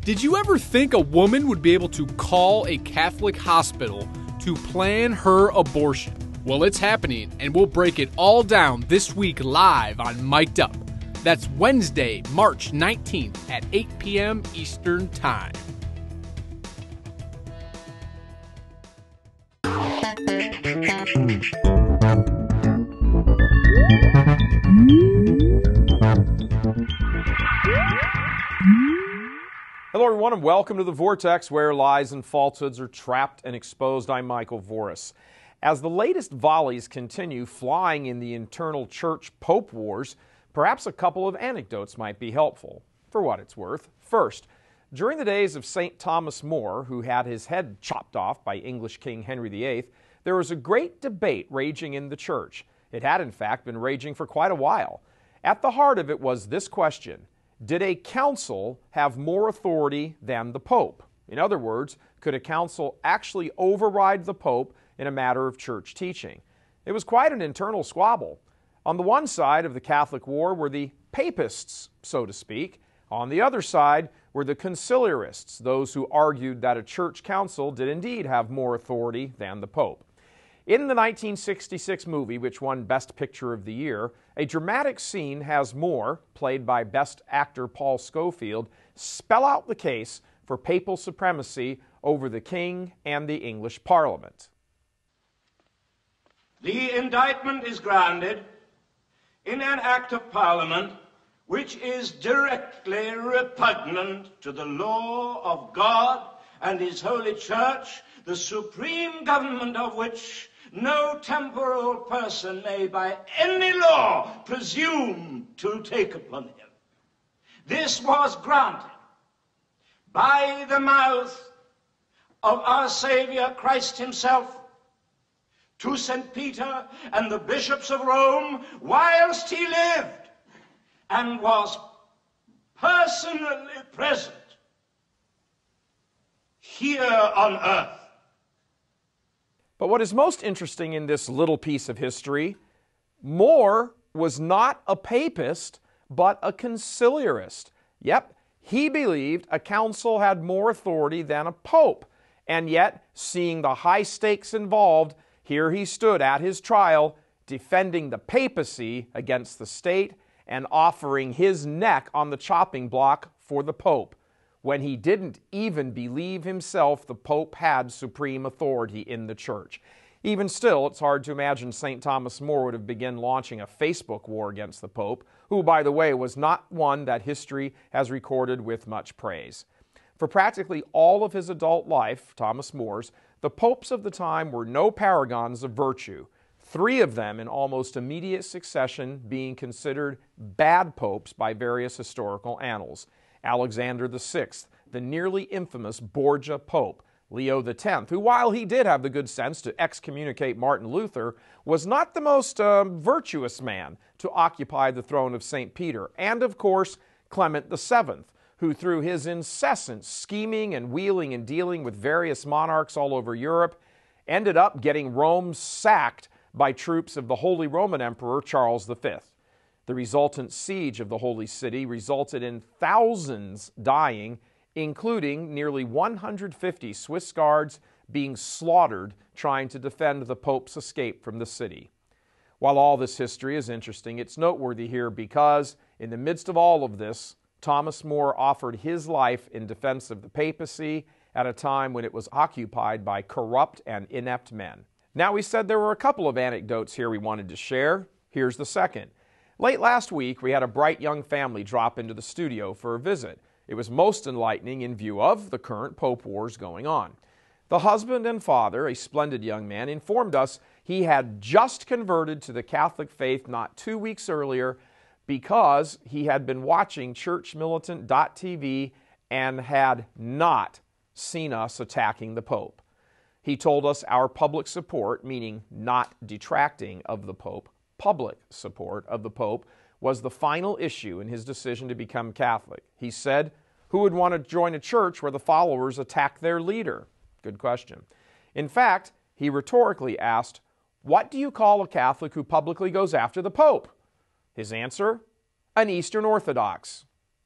Did you ever think a woman would be able to call a Catholic hospital to plan her abortion? Well, it's happening, and we'll break it all down this week live on Mic'd Up. That's Wednesday, March 19th at 8 p.m. Eastern Time. Hello, everyone, and welcome to The Vortex, where lies and falsehoods are trapped and exposed. I'm Michael Voris. As the latest volleys continue flying in the internal church Pope wars, perhaps a couple of anecdotes might be helpful, for what it's worth. First, during the days of St. Thomas More, who had his head chopped off by English King Henry VIII, there was a great debate raging in the church. It had, in fact, been raging for quite a while. At the heart of it was this question: did a council have more authority than the Pope? In other words, could a council actually override the Pope in a matter of church teaching? It was quite an internal squabble. On the one side of the Catholic war were the papists, so to speak. On the other side were the conciliarists, those who argued that a church council did indeed have more authority than the Pope. In the 1966 movie, which won Best Picture of the Year, a dramatic scene has More, played by Best Actor Paul Scofield, spell out the case for papal supremacy over the King and the English Parliament. The indictment is grounded in an act of Parliament which is directly repugnant to the law of God and His Holy Church, the supreme government of which no temporal person may by any law presume to take upon him. This was granted by the mouth of our Savior Christ himself to St. Peter and the bishops of Rome whilst he lived and was personally present here on earth. But what is most interesting in this little piece of history, More was not a papist, but a conciliarist. Yep, he believed a council had more authority than a pope. And yet, seeing the high stakes involved, here he stood at his trial, defending the papacy against the state and offering his neck on the chopping block for the Pope, when he didn't even believe himself the Pope had supreme authority in the church. Even still, it's hard to imagine St. Thomas More would have begun launching a Facebook war against the Pope, who, by the way, was not one that history has recorded with much praise. For practically all of his adult life, Thomas More's, the popes of the time were no paragons of virtue, 3 of them in almost immediate succession being considered bad popes by various historical annals. Alexander VI, the nearly infamous Borgia Pope, Leo X, who, while he did have the good sense to excommunicate Martin Luther, was not the most virtuous man to occupy the throne of St. Peter, and of course Clement VII, who through his incessant scheming and wheeling and dealing with various monarchs all over Europe, ended up getting Rome sacked by troops of the Holy Roman Emperor Charles V. The resultant siege of the Holy City resulted in thousands dying, including nearly 150 Swiss guards being slaughtered trying to defend the Pope's escape from the city. While all this history is interesting, it's noteworthy here because, in the midst of all of this, Thomas More offered his life in defense of the papacy at a time when it was occupied by corrupt and inept men. Now, we said there were a couple of anecdotes here we wanted to share. Here's the second. Late last week, we had a bright young family drop into the studio for a visit. It was most enlightening in view of the current Pope wars going on. The husband and father, a splendid young man, informed us he had just converted to the Catholic faith not 2 weeks earlier because he had been watching churchmilitant.tv and had not seen us attacking the Pope. He told us our public support, meaning not detracting of the Pope, public support of the Pope was the final issue in his decision to become Catholic. He said, who would want to join a church where the followers attack their leader? Good question. In fact, he rhetorically asked, what do you call a Catholic who publicly goes after the Pope? His answer, an Eastern Orthodox.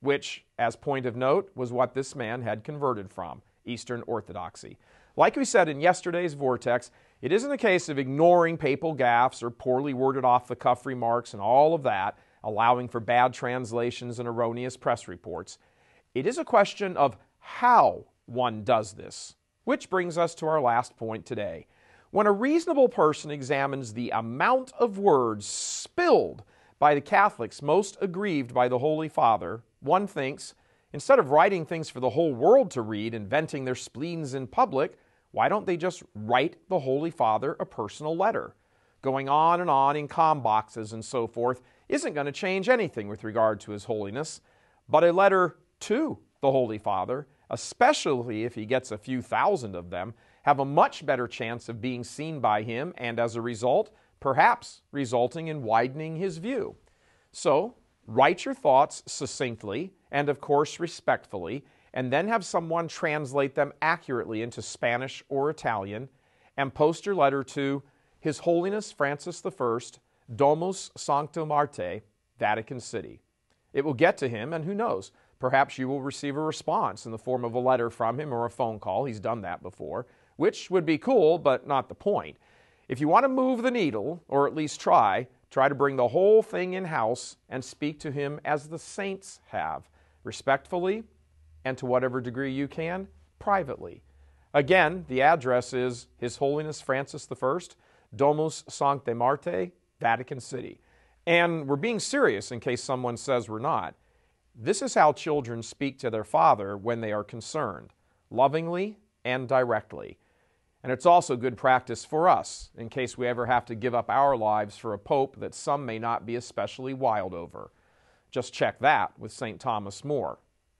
which, as point of note, was what this man had converted from, Eastern Orthodoxy. Like we said in yesterday's Vortex, it isn't a case of ignoring papal gaffes or poorly worded off-the-cuff remarks and all of that, allowing for bad translations and erroneous press reports. It is a question of how one does this, which brings us to our last point today. When a reasonable person examines the amount of words spilled by the Catholics most aggrieved by the Holy Father, one thinks, instead of writing things for the whole world to read and venting their spleens in public, why don't they just write the Holy Father a personal letter? Going on in com boxes and so forth isn't going to change anything with regard to His Holiness, but a letter to the Holy Father, especially if he gets a few thousand of them, have a much better chance of being seen by him and, as a result, perhaps resulting in widening his view. So, write your thoughts succinctly and, of course, respectfully, and then have someone translate them accurately into Spanish or Italian, and post your letter to His Holiness Francis I, Domus Sancta Martyr, Vatican City. It will get to him, and who knows, perhaps you will receive a response in the form of a letter from him or a phone call. He's done that before, which would be cool, but not the point. If you want to move the needle, or at least try to bring the whole thing in-house and speak to him as the saints have, respectfully, and to whatever degree you can, privately. Again, the address is His Holiness Francis I, Domus Sancta Martyr, Vatican City. And we're being serious in case someone says we're not. This is how children speak to their father when they are concerned, lovingly and directly. And it's also good practice for us in case we ever have to give up our lives for a pope that some may not be especially wild over. Just check that with St. Thomas More.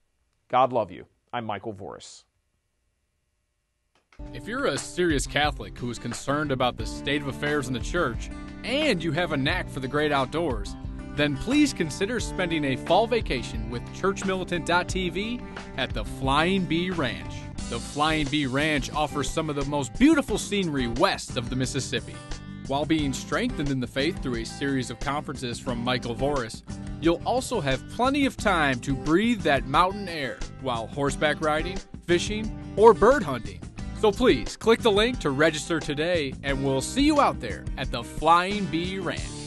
God love you. I'm Michael Voris. If you're a serious Catholic who is concerned about the state of affairs in the church and you have a knack for the great outdoors, then please consider spending a fall vacation with ChurchMilitant.tv at the Flying Bee Ranch. The Flying Bee Ranch offers some of the most beautiful scenery west of the Mississippi. While being strengthened in the faith through a series of conferences from Michael Voris, you'll also have plenty of time to breathe that mountain air while horseback riding, fishing, or bird hunting. So please click the link to register today, and we'll see you out there at the Flying Bee Ranch.